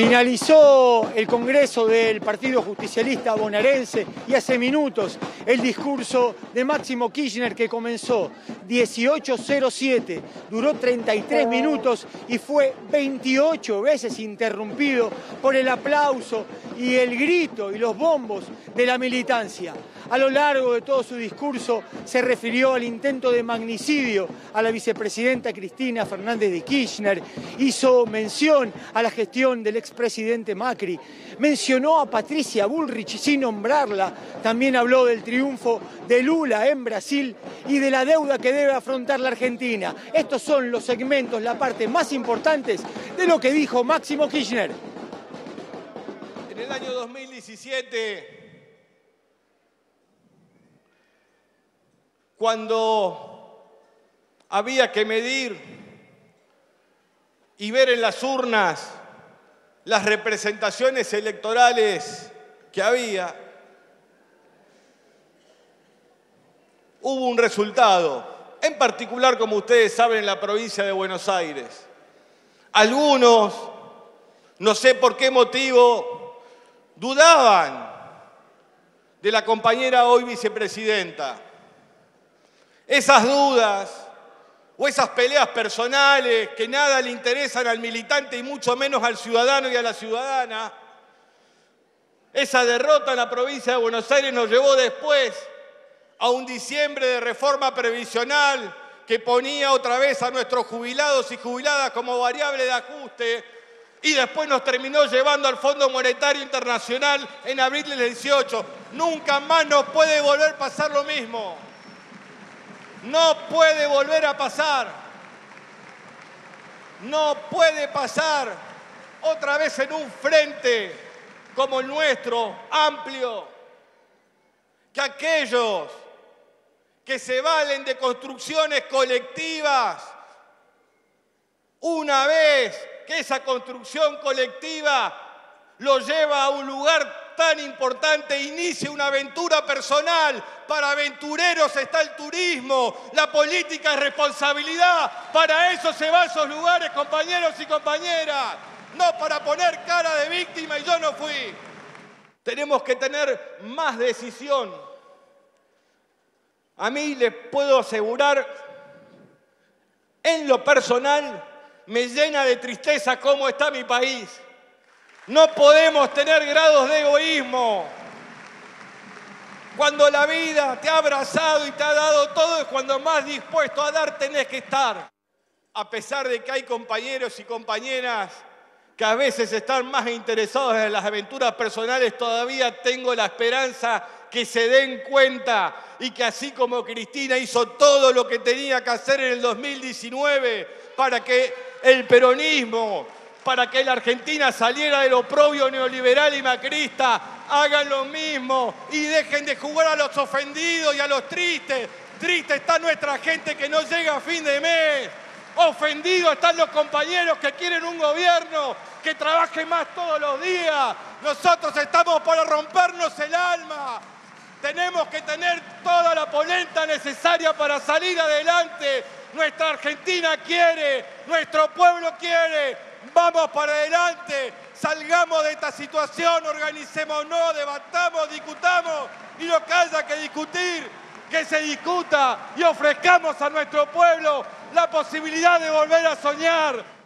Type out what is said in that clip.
Finalizó el congreso del Partido Justicialista Bonaerense y hace minutos el discurso de Máximo Kirchner, que comenzó 18:07, duró 33 minutos y fue 28 veces interrumpido por el aplauso y el grito y los bombos de la militancia. A lo largo de todo su discurso se refirió al intento de magnicidio a la vicepresidenta Cristina Fernández de Kirchner, hizo mención a la gestión del expresidente Macri, mencionó a Patricia Bullrich sin nombrarla, también habló del triunfo de Lula en Brasil y de la deuda que debe afrontar la Argentina. Estos son los segmentos, la parte más importantes de lo que dijo Máximo Kirchner. En el año 2017, cuando había que medir y ver en las urnas las representaciones electorales que había, hubo un resultado, en particular, como ustedes saben, en la provincia de Buenos Aires. Algunos, no sé por qué motivo, dudaban de la compañera hoy vicepresidenta. Esas dudas o esas peleas personales que nada le interesan al militante y mucho menos al ciudadano y a la ciudadana, esa derrota en la provincia de Buenos Aires nos llevó después a un diciembre de reforma previsional que ponía otra vez a nuestros jubilados y jubiladas como variable de ajuste y después nos terminó llevando al Fondo Monetario Internacional en abril del 18. Nunca más nos puede volver a pasar lo mismo. No puede volver a pasar. No puede pasar otra vez en un frente como el nuestro, amplio, que aquellos que se valen de construcciones colectivas, una vez que esa construcción colectiva lo lleva a un lugar tan importante, inicia una aventura personal. Para aventureros está el turismo, la política es responsabilidad. Para eso se va a esos lugares, compañeros y compañeras. No para poner cara de víctima y yo no fui. Tenemos que tener más decisión. A mí les puedo asegurar, en lo personal, me llena de tristeza cómo está mi país. No podemos tener grados de egoísmo. Cuando la vida te ha abrazado y te ha dado todo, es cuando más dispuesto a dar tenés que estar. A pesar de que hay compañeros y compañeras que a veces están más interesados en las aventuras personales, todavía tengo la esperanza que se den cuenta y que así como Cristina hizo todo lo que tenía que hacer en el 2019 para que el peronismo, para que la Argentina saliera del oprobio neoliberal y macrista, hagan lo mismo y dejen de jugar a los ofendidos y a los tristes. Triste está nuestra gente que no llega a fin de mes. Ofendidos están los compañeros que quieren un gobierno que trabaje más todos los días. Nosotros estamos para rompernos el alma. Tenemos que tener toda la polenta necesaria para salir adelante. Nuestra Argentina quiere, nuestro pueblo quiere. Vamos para adelante, salgamos de esta situación, organicémonos, debatamos, discutamos y lo que haya que discutir, que se discuta y ofrezcamos a nuestro pueblo la posibilidad de volver a soñar.